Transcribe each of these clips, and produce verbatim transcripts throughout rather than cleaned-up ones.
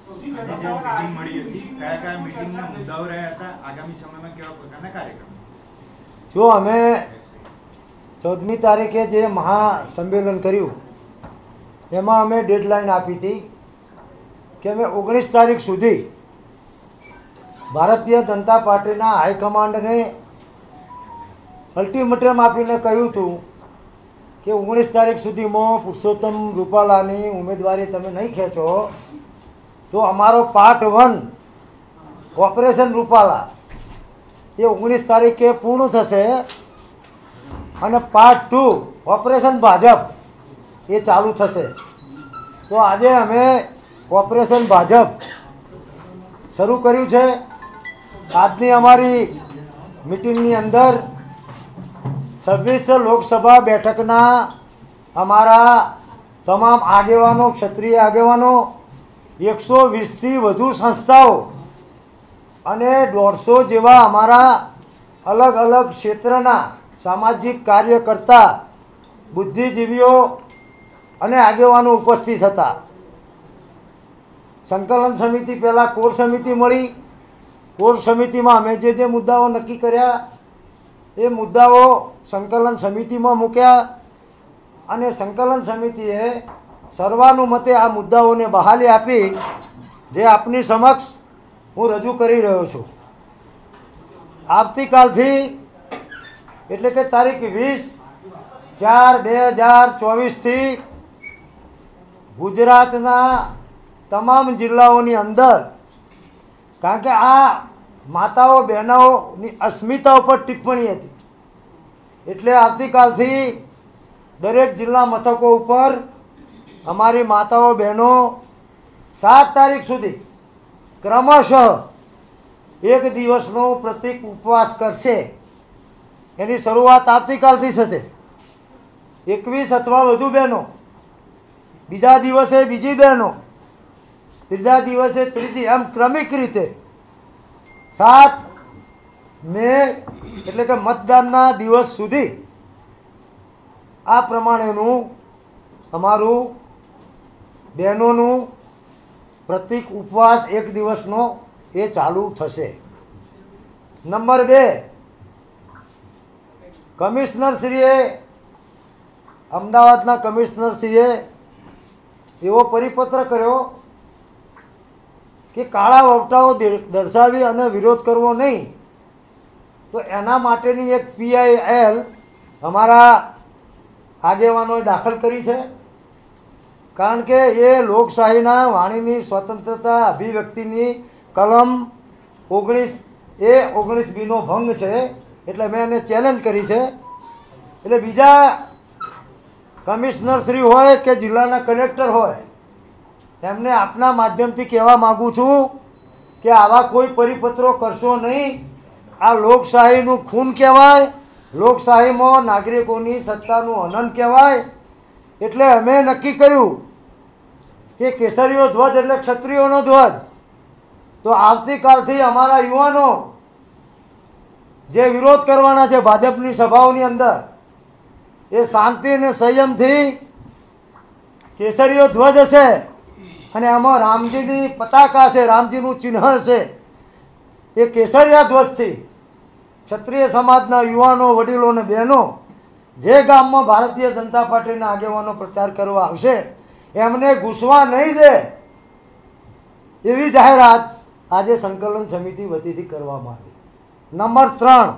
Meeting મળી હતી, કયા કયા મીટિંગના મુદ્દાઓ રહ્યા હતા, આગામી સમયમાં કેવા પ્રકારના કાર્યક્રમ? જો અમે ચૌદમી તારીખે જે મહાસંમેલન કર્યું એમાં અમે ડેડલાઇન આપી હતી કે અમે ઓગણીસ તારીખ સુધી ભારતીય જનતા પાર્ટીના હાઈકમાન્ડને અલ્ટિમેટમ આપીને કહ્યું હતું કે ઓગણીસ તારીખ સુધીમાં પુરુષોત્તમ રૂપાલાની ઉમેદવારી તમે નહીં ખેંચો તો અમારો પાર્ટ વન ઓપરેશન રૂપાલા એ ઓગણીસ તારીખે પૂર્ણ થશે અને પાર્ટ ટુ ઓપરેશન ભાજપ એ ચાલુ થશે. તો આજે અમે ઓપરેશન ભાજપ શરૂ કર્યું છે. આજની અમારી મિટિંગની અંદર છવ્વીસ લોકસભા બેઠકના અમારા તમામ આગેવાનો, ક્ષત્રિય આગેવાનો, એકસો વીસથી વધુ સંસ્થાઓ અને દોઢસો જેવા અમારા અલગ અલગ ક્ષેત્રના સામાજિક કાર્યકર્તા, બુદ્ધિજીવીઓ અને આગેવાનો ઉપસ્થિત હતા. સંકલન સમિતિ પહેલાં કોર સમિતિ મળી. કોર સમિતિમાં અમે જે જે મુદ્દાઓ નક્કી કર્યા એ મુદ્દાઓ સંકલન સમિતિમાં મૂક્યા અને સંકલન સમિતિએ સર્વાનુમતે આ મુદ્દાઓને બહાલી આપી જે આપની સમક્ષ હું રજૂ કરી રહ્યો છું. આવતીકાલથી એટલે કે તારીખ વીસ ચાર બે હજાર ચોવીસથી ગુજરાતના તમામ જિલ્લાઓની અંદર, કારણ કે આ માતાઓ બહેનોની અસ્મિતા ઉપર ટિપ્પણી હતી એટલે આવતીકાલથી દરેક જિલ્લા મથકો ઉપર અમારી માતાઓ બહેનો સાત તારીખ સુધી ક્રમશઃ એક દિવસનો પ્રતિક ઉપવાસ કરશે. એની શરૂઆત આવતીકાલથી થશે. એકવીસ અથવા વધુ બહેનો, બીજા દિવસે બીજી બહેનો, ત્રીજા દિવસે ત્રીજી, એમ ક્રમિક રીતે સાત મે એટલે કે મતદાનના દિવસ સુધી આ પ્રમાણેનું અમારું બહેનોનું પ્રતિક ઉપવાસ એક દિવસનો એ ચાલુ થશે. નંબર બે, કમિશનરશ્રીએ, અમદાવાદના કમિશનરશ્રીએ એવો પરિપત્ર કર્યો કે કાળા વવટાઓ દર્શાવી અને વિરોધ કરવો નહીં. તો એના માટેની એક પીઆઈએલ અમારા આગેવાનોએ દાખલ કરી છે. કારણ કે એ લોકશાહીના વાણીની સ્વતંત્રતા અભિવ્યક્તિની કલમ ઓગણીસ એ ઓગણીસ બીનો ભંગ છે એટલે મેં એને ચેલેન્જ કરી છે. એટલે બીજા કમિશનરશ્રી હોય કે જિલ્લાના કલેક્ટર હોય એમને આપના માધ્યમથી કહેવા માગું છું કે આવા કોઈ પરિપત્રો કરશો નહીં. આ લોકશાહીનું ખૂન કહેવાય, લોકશાહીમાં નાગરિકોની સત્તાનું હનન કહેવાય. એટલે અમે નક્કી કર્યું કે કેસરીયો ધ્વજ એટલે ક્ષત્રિયોનો ધ્વજ. તો આવતીકાલથી અમારા યુવાનો જે વિરોધ કરવાના છે ભાજપની સભાઓની અંદર એ શાંતિ અને સંયમથી કેસરીયો ધ્વજ હશે અને એમાં રામજીની પતાકા છે, રામજીનું ચિહ્ન છે. એ કેસરિયા ધ્વજથી ક્ષત્રિય સમાજના યુવાનો, વડીલો અને બહેનો જે ગામમાં ભારતીય જનતા પાર્ટીના આગેવાનો પ્રચાર કરવા આવશે એમને ઘૂસવા નહીં દે એવી જાહેરાત આજે સંકલન સમિતિ વતીથી કરવામાં આવી. નંબર ત્રણ,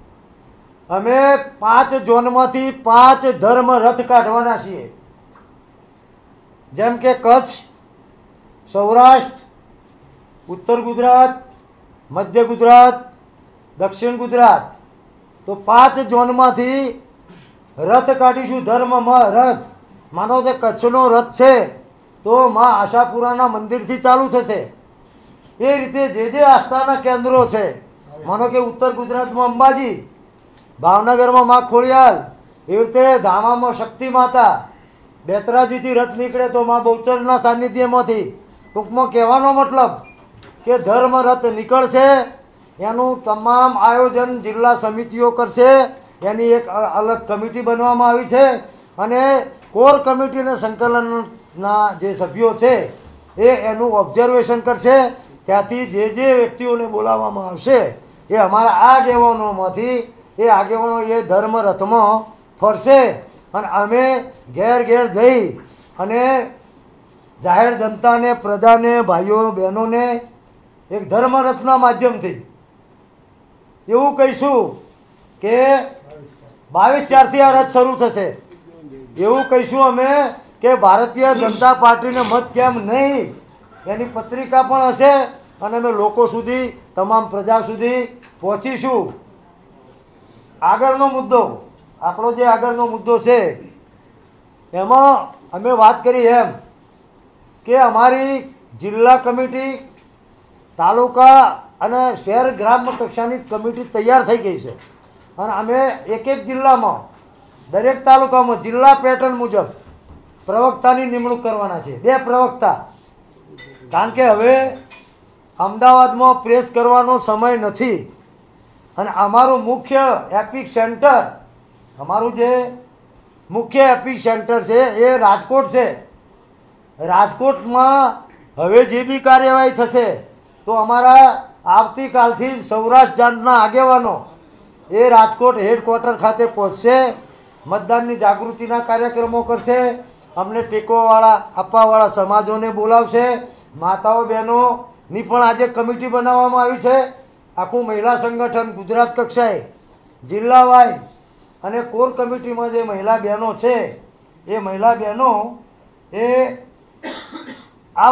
અમે પાંચ ઝોનમાંથી પાંચ ધર્મ રથ કાઢવાના છીએ. જેમ કે કચ્છ, સૌરાષ્ટ્ર, ઉત્તર ગુજરાત, મધ્ય ગુજરાત, દક્ષિણ ગુજરાત. તો પાંચ ઝોનમાંથી રથ કાઢીશું. ધર્મમાં રથ, માનો કે કચ્છનો રથ છે તો માં આશાપુરાના મંદિરથી ચાલુ થશે. એ રીતે જે જે આસ્થાના કેન્દ્રો છે, માનો કે ઉત્તર ગુજરાતમાં અંબાજી, ભાવનગરમાં માં ખોડિયાર, એવી રીતે ધામામાં શક્તિ માતા, બેતરાજીથી રથ નીકળે તો માં બહુચરના સાનિધ્યમાંથી. ટૂંકમાં કહેવાનો મતલબ કે ધર્મ રથ નીકળશે. એનું તમામ આયોજન જિલ્લા સમિતિઓ કરશે. એની એક અલગ કમિટી બનવામાં આવી છે અને કોર કમિટી અને સંકલનના જે સભ્યો છે એ એનું ઓબ્ઝર્વેશન કરશે. ત્યાંથી જે જે વ્યક્તિઓને બોલાવવામાં આવશે એ અમારા આ આગેવાનોમાંથી એ આગેવાનો એ ધર્મ રથમાં ફરશે અને અમે ઘેર ઘેર જઈ અને જાહેર જનતાને, પ્રજાને, ભાઈઓ બહેનોને એક ધર્મરથના માધ્યમથી એવું કહીશું કે બાવીસ ચારથી આ રથ શરૂ થશે. એવું કહીશું અમે કે ભારતીય જનતા પાર્ટીને મત કેમ નહીં એની પત્રિકા પણ હશે અને અમે લોકો સુધી, તમામ પ્રજા સુધી પહોંચીશું. આગળનો મુદ્દો, આપણો જે આગળનો મુદ્દો છે એમાં અમે વાત કરી એમ કે અમારી જિલ્લા કમિટી, તાલુકા અને શહેર ગ્રામ્ય કક્ષાની કમિટી તૈયાર થઈ ગઈ છે અને અમે એક એક જિલ્લામાં, દરેક તાલુકામાં જિલ્લા પેટર્ન મુજબ પ્રવક્તાની નિમણૂક કરવાના છે. બે પ્રવક્તા, કારણ કે હવે અમદાવાદમાં પ્રેસ કરવાનો સમય નથી અને અમારું મુખ્ય એપિક સેન્ટર, અમારું જે મુખ્ય એપિક સેન્ટર છે એ રાજકોટ છે. રાજકોટમાં હવે જે બી કાર્યવાહી થશે તો અમારા આવતીકાલથી સૌરાષ્ટ્ર જાતના આગેવાનો એ રાજકોટ હેડક્વાર્ટર ખાતે પહોંચશે, મતદાનની જાગૃતિના કાર્યક્રમો કરશે, અમને ટેકોવાળા આપવાવાળા સમાજોને બોલાવશે. માતાઓ બહેનોની પણ આજે કમિટી બનાવવામાં આવી છે. આખું મહિલા સંગઠન ગુજરાત કક્ષાએ જિલ્લા વાઇઝ અને કોર કમિટીમાં જે મહિલા બહેનો છે એ મહિલા બહેનો એ આ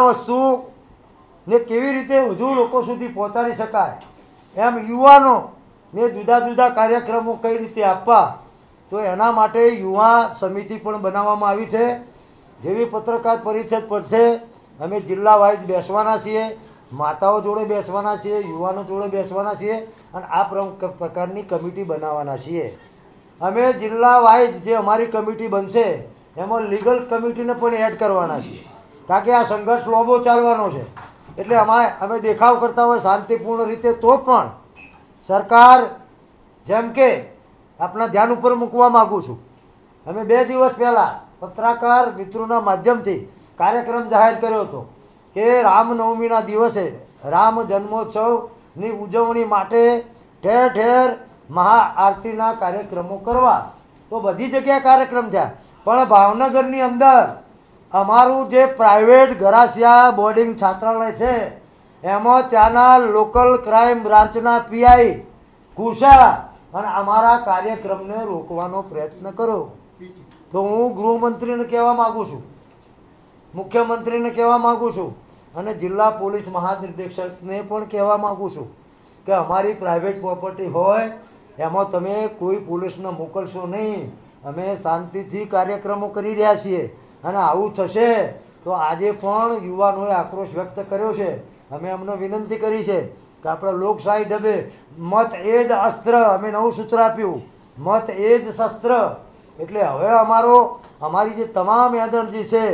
વસ્તુને કેવી રીતે વધુ લોકો સુધી પહોંચાડી શકાય એમ યુવાનોને જુદા જુદા કાર્યક્રમો કઈ રીતે આપવા, તો એના માટે યુવા સમિતિ પણ બનાવવામાં આવી છે. જેવી પત્રકાર પરિષદ પડશે અમે જિલ્લા વાઇઝ બેસવાના છીએ, માતાઓ જોડે બેસવાના છીએ, યુવાનો જોડે બેસવાના છીએ અને આ પ્રકારની કમિટી બનાવવાના છીએ. અમે જિલ્લા વાઇઝ જે અમારી કમિટી બનશે એમાં લીગલ કમિટીને પણ એડ કરવાના છીએ, કારણ કે આ સંઘર્ષ લોબો ચાલવાનો છે. એટલે અમારે અમે દેખાવ કરતા હોય શાંતિપૂર્ણ રીતે તો પણ સરકાર, જેમ કે આપણા ધ્યાન ઉપર મૂકવા માગું છું, અમે બે દિવસ પહેલાં પત્રકાર મિત્રોના માધ્યમથી કાર્યક્રમ જાહેર કર્યો હતો કે રામનવમીના દિવસે રામ જન્મોત્સવની ઉજવણી માટે ઠેર ઠેર મહાઆરતીના કાર્યક્રમો કરવા. તો બધી જગ્યાએ કાર્યક્રમ થયા, પણ ભાવનગરની અંદર અમારું જે પ્રાઇવેટ ગરાસિયા બોર્ડિંગ છાત્રાલય છે એમાં ત્યાંના લોકલ ક્રાઇમ બ્રાન્ચના પીઆઈ કુશા અને અમારા કાર્યક્રમને રોકવાનો પ્રયત્ન કર્યો. તો હું ગૃહમંત્રીને કહેવા માગું છું, મુખ્યમંત્રીને કહેવા માગું છું અને જિલ્લા પોલીસ મહાનિર્દેશકને પણ કહેવા માગું છું કે અમારી પ્રાઇવેટ પ્રોપર્ટી હોય એમાં તમે કોઈ પોલીસને મોકલશો નહીં. અમે શાંતિથી કાર્યક્રમો કરી રહ્યા છીએ અને આવું થશે તો આજે પણ યુવાનોએ આક્રોશ વ્યક્ત કર્યો છે. અમે અમને વિનંતી કરી છે કે આપણે લોકશાહી ઢબે મત એ જ અસ્ત્ર, અમે નવું સૂત્ર આપ્યું, મત એ જ શસ્ત્ર. એટલે હવે અમારો અમારી જે તમામ એનર્જી છે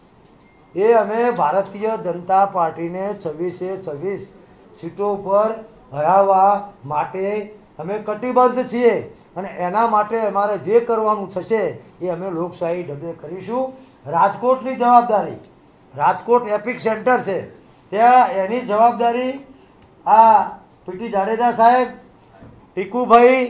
એ અમે ભારતીય જનતા પાર્ટીને છવ્વીસે છવ્વીસ સીટો પર હરાવવા માટે અમે કટિબદ્ધ છીએ અને એના માટે અમારે જે કરવાનું થશે એ અમે લોકશાહી ઢબે કરીશું. રાજકોટની જવાબદારી, રાજકોટ એપિક સેન્ટર છે ત્યાં એની જવાબદારી આ પીટી જાડેજા સાહેબ, ટીકુભાઈ,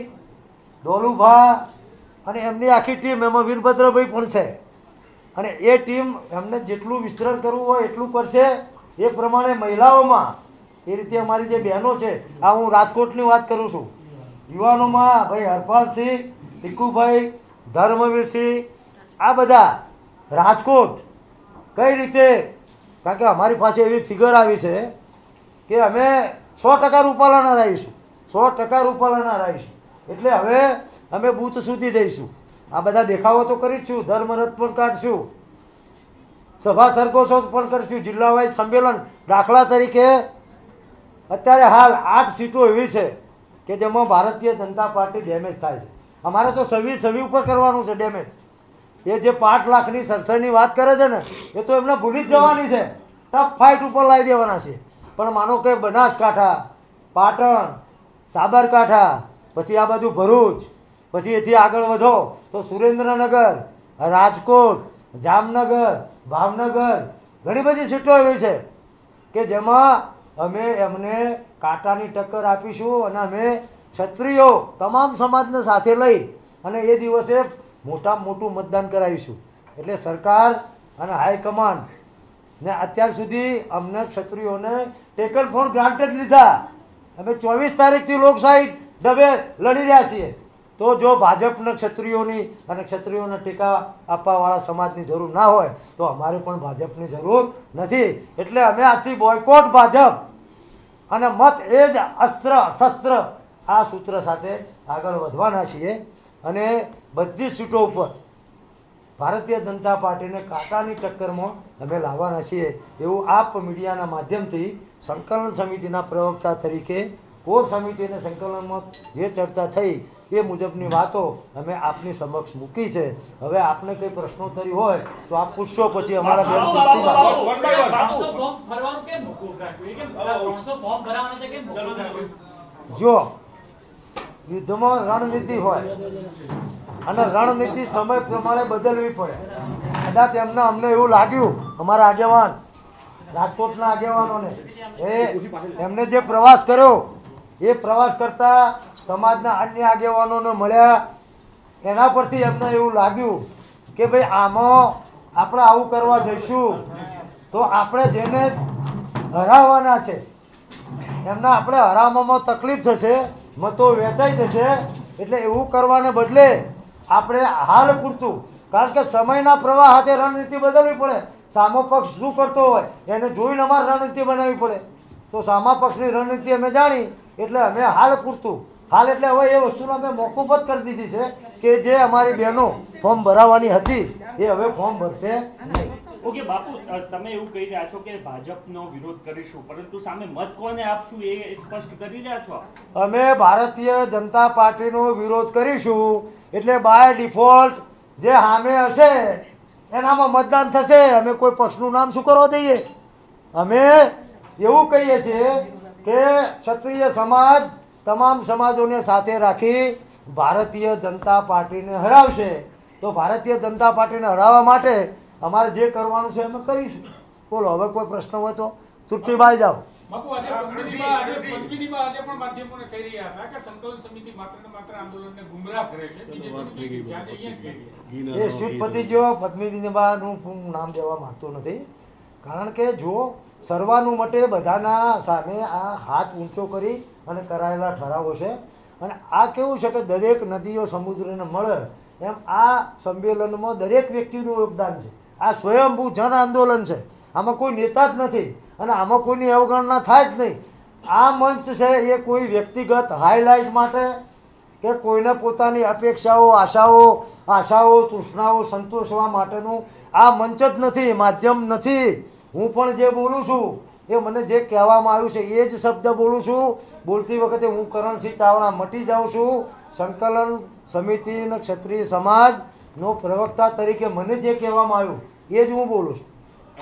ડોલુભા અને એમની આખી ટીમ, એમાં વીરભદ્રભાઈ પણ છે અને એ ટીમ એમને જેટલું વિસ્તરણ કરવું હોય એટલું કરશે. એ પ્રમાણે મહિલાઓમાં એ રીતે અમારી જે બહેનો છે, આ હું રાજકોટની વાત કરું છું, યુવાનોમાં ભાઈ હરપાલસિંહ, ટીકુભાઈ, ધર્મવીરસિંહ, આ બધા રાજકોટ કઈ રીતે, કારણ કે અમારી પાસે એવી ફિગર આવી છે કે અમે સો ટકા રૂપાલાના રહીશું, સો ટકા રૂપાલાના રહીશું. એટલે હવે અમે બૂથ સુધી જઈશું. આ બધા દેખાવો તો કરી જ છું, ધર્મરથ પણ કાઢશું, સભા સરઘોષો પણ કરીશું, જિલ્લા વાઇઝ સંમેલન. દાખલા તરીકે અત્યારે હાલ આઠ સીટો એવી છે કે જેમાં ભારતીય જનતા પાર્ટી ડેમેજ થાય છે. અમારે તો સવી સવી ઉપર કરવાનું છે ડેમેજ. એ જે પાંચ લાખની સરસઈની વાત કરે છે ને એ તો એમને ભૂલી જ જવાની છે, ટફ ફાઇટ ઉપર લાવી દેવાના છે. પણ માનો કે બનાસકાંઠા, પાટણ, સાબરકાંઠા, પછી આ બાજુ ભરૂચ, પછી એથી આગળ વધો તો સુરેન્દ્રનગર, રાજકોટ, જામનગર, ભાવનગર, ઘણી બધી સીટો એવી છે કે જેમાં અમે એમને કાંટાની ટક્કર આપીશું અને અમે ક્ષત્રિયો તમામ સમાજને સાથે લઈ અને એ દિવસે મોટામાં મોટું મતદાન કરાવીશું. એટલે સરકાર અને હાઈકમાન્ડ ને અત્યાર સુધી અમને ક્ષત્રિયોને ટેકન ફોર ગ્રાન્ટેડ લીધા. અમે ચોવીસ તારીખથી લોકશાહી ઢબે લડી રહ્યા છીએ. તો જો ભાજપને ક્ષત્રિયોની અને ક્ષત્રિયોને ટેકા આપવાવાળા સમાજની જરૂર ના હોય તો અમારે પણ ભાજપની જરૂર નથી. એટલે અમે આજથી બોયકોટ ભાજપ અને મત એ જ અસ્ત્ર શસ્ત્ર આ સૂત્ર સાથે આગળ વધવાના છીએ અને બધી સીટો ઉપર ભારતીય જનતા પાર્ટીને કાંટાની ટક્કરમાં અમે લાવવાના છીએ એવું આપ મીડિયાના માધ્યમથી સંકલન સમિતિના પ્રવક્તા તરીકે કોર સમિતિ અને સંકલનમાં જે ચર્ચા થઈ એ મુજબની વાતો અમે આપની સમક્ષ મૂકી છે. હવે આપને કંઈ પ્રશ્નોત્તરી હોય તો આપ પૂછશો, પછી અમારા બેન જો યુદ્ધમાં રણનીતિ હોય અને રણનીતિ સમય પ્રમાણે બદલવી પડે. કદાચ એમને અમને એવું લાગ્યું, અમારા આગેવાન રાજકોટના આગેવાનોને એ એમને જે પ્રવાસ કર્યો એ પ્રવાસ કરતા સમાજના અન્ય આગેવાનોને મળ્યા, એના પરથી એમને એવું લાગ્યું કે ભાઈ આમાં આપણે આવું કરવા જઈશું તો આપણે જેને હરાવવાના છે એમના આપણે હરાવવામાં તકલીફ થશે, મતો વેચાઈ જશે. એટલે એવું કરવાને બદલે આપણે હાલ પૂરતું, કારણ કે સમયના પ્રવાહ સાથે રણનીતિ બદલવી પડે. સામો પક્ષ શું કરતો હોય એને જોઈને અમારે રણનીતિ બનાવવી પડે. તો સામા પક્ષની રણનીતિ અમે જાણી એટલે અમે હાલ પૂરતું, હાલ એટલે હવે એ વસ્તુને અમે મોકૂફ જ કરી દીધી છે કે જે અમારી બહેનો ફોર્મ ભરાવવાની હતી એ હવે ફોર્મ ભરશે નહીં. ઓકે બાપુ, તમે એવું કહી રહ્યા છો કે ભાજપનો વિરોધ કરીશું, પરંતુ સામે મત કોને આપશું એ સ્પષ્ટ કરી રહ્યા છો? અમે ભારતીય જનતા પાર્ટીનો વિરોધ કરીશું એટલે બાય ડિફોલ્ટ જે સામે હશે એનામાં મતદાન થશે. અમે કોઈ પક્ષનું નામ શું કરવા દઈએ? અમે એવું કહીએ છીએ કે ક્ષત્રિય સમાજ તમામ સમાજોને સાથે રાખી ભારતીય જનતા પાર્ટીને હરાવશે. તો ભારતીય જનતા પાર્ટીને હરાવવા માટે અમારે જે કરવાનું છે અમે કરીશું. બોલો, હવે કોઈ પ્રશ્ન હોય તો તૃપ્તિભાઈ જાઓ. બાપુ, આજે પંચમીમાં આજે પંચમીમાં આજે પણ માધ્યમોને કહી રહ્યા હતા કે સંકલન સમિતિ માત્ર ને માત્ર આંદોલનને ગુમરાહ કરે છે. બીજેપી આજે અહીંયા જ કહી એ શિવપતિજીઓ પદ્મિનીબાનું હું નામ દેવા માંગતો નથી, કારણ કે જો સર્વાનુમતે બધાના સામે આ હાથ ઊંચો કરી અને કરાયેલા ઠરાવો છે. અને આ કેવું છે કે દરેક નદીઓ સમુદ્રને મળે એમ આ સંમેલનમાં દરેક વ્યક્તિનું યોગદાન છે. આ સ્વયંભૂ જન આંદોલન છે, આમાં કોઈ નેતા જ નથી અને આમાં કોઈની અવગણના થાય જ નહીં. આ મંચ છે એ કોઈ વ્યક્તિગત હાઇલાઇટ માટે કે કોઈને પોતાની અપેક્ષાઓ આશાઓ આશાઓ તૃષ્ણાઓ સંતોષવા માટેનું આ મંચ જ નથી, માધ્યમ નથી. હું પણ જે બોલું છું એ મને જે કહેવામાં આવ્યું છે એ જ શબ્દ બોલું છું. બોલતી વખતે હું કરણસિંહ ચાવડા મટી જાઉં છું. સંકલન સમિતિ અને ક્ષત્રિય સમાજનો પ્રવક્તા તરીકે મને જે કહેવામાં આવ્યું એ જ હું બોલું છું.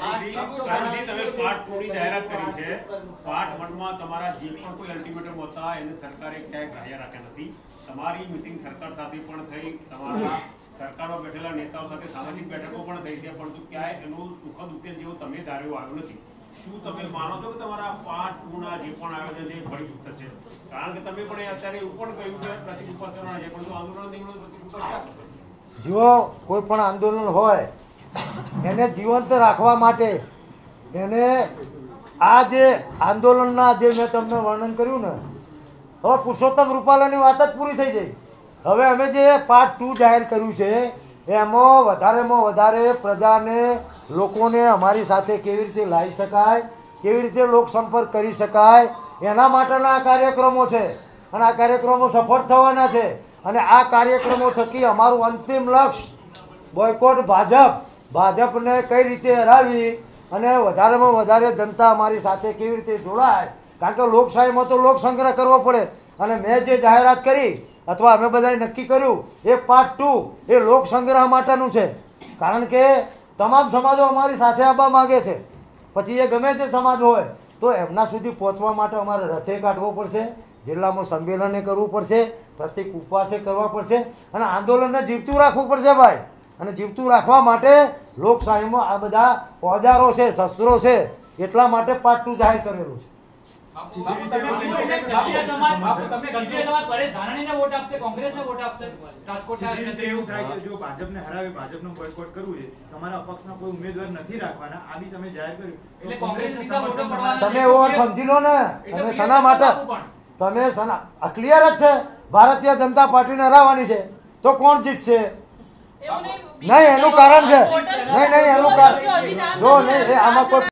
તમે પાર્ટ ટુ ની જાહેરાત કરી છે. પાર્ટ વન માં તમારા જે પણ કોઈ અલ્ટિમેટમ હતા એને સરકારે ક્યાંય કાર્ય રાખ્યા નથી. તમારી મીટિંગ સરકાર સાથે પણ થઈ, તમારા સરકારમાં બેઠેલા નેતાઓ સાથે સામાજિક બેઠકો પણ થઈ છે, પરંતુ ક્યાંય એનો સુખદ ઉકેલ જેવો તમે ધાર્યો આવ્યો નથી. શું તમે માનો છો કે તમારા પાર્ટ ટુ ના જે પણ આયોજન એ ફળી થશે? કારણ કે તમે પણ અત્યારે એવું પણ કહ્યું કે પ્રતિક ઉપર કરવાના છે, પરંતુ આંદોલન પ્રતિક ઉપર ક્યાં થશે? જો કોઈ પણ આંદોલન હોય એને જીવંત રાખવા માટે એને આ જે આંદોલનના જે મેં તમને વર્ણન કર્યું ને, હવે પુરુષોત્તમ રૂપાલાની વાત જ પૂરી થઈ જાય. હવે અમે જે પાર્ટ ટુ જાહેર કર્યું છે એમાં વધારેમાં વધારે પ્રજાને લોકોને અમારી સાથે કેવી રીતે લાવી શકાય, કેવી રીતે લોકસંપર્ક કરી શકાય એના માટેના આ કાર્યક્રમો છે. અને આ કાર્યક્રમો સફળ થવાના છે. અને આ કાર્યક્રમો થકી અમારું અંતિમ લક્ષ્ય બોયકોટ ભાજપ, ભાજપને કઈ રીતે હરાવી અને વધારેમાં વધારે જનતા અમારી સાથે કેવી રીતે જોડાય. કારણ કે લોકશાહીમાં તો લોક સંગ્રહ કરવો પડે. અને મેં જે જાહેરાત કરી અથવા અમે બધાએ નક્કી કર્યું એ પાર્ટ ટુ એ લોક સંગ્રહ માટેનું છે. કારણ કે તમામ સમાજો અમારી સાથે આવવા માગે છે. પછી એ ગમે તે સમાજ હોય તો એમના સુધી પહોંચવા માટે અમારે રથે કાઢવો પડશે, જિલ્લામાં સંમેલને કરવું પડશે, પ્રતિક ઉપવાસે કરવા પડશે અને આંદોલનને જીવતું રાખવું પડશે ભાઈ. અને જીવતું રાખવા માટે લોકશાહીમાં આ બધા ઓજારો છે, શસ્ત્રો છે, એટલા માટે પાર્ટ ટુ જાહેર કરેલું છે. બાપુ, તમે કીધું કે ક્ષત્રિય સમાજ- બાપુ, તમે ક્ષત્રિય સમાજ પરેશ ધાનાણીને વોટ આપશે, કોંગ્રેસને વોટ આપશે રાજકોટના સીધી રીતે એવું થાય ક્ષત્રિય કે જો ભાજપને હરાવી ભાજપનું બોયકોટ કરવું છે, તમારા અપક્ષના કોઈ ઉમેદવાર નથી રાખવાના, આ બી તમે જાહેર કર્યું તો એટલે કોંગ્રેસને કોંગ્રેસ સમર્થન સીધા તમારા- વોટો તમે એવો સમજી લો ને, એટલે તમે બે શના માટે બાપુ પણ. તમે શના આ ક્લિયર જ છે, ભારતીય જનતા પાર્ટીને હરાવવાની છે, તો કોણ જીતશે? નહીં, એનું કારણ છે. નહીં નહીં એનું કારણ જો નહીં, એ આમાં કોઈ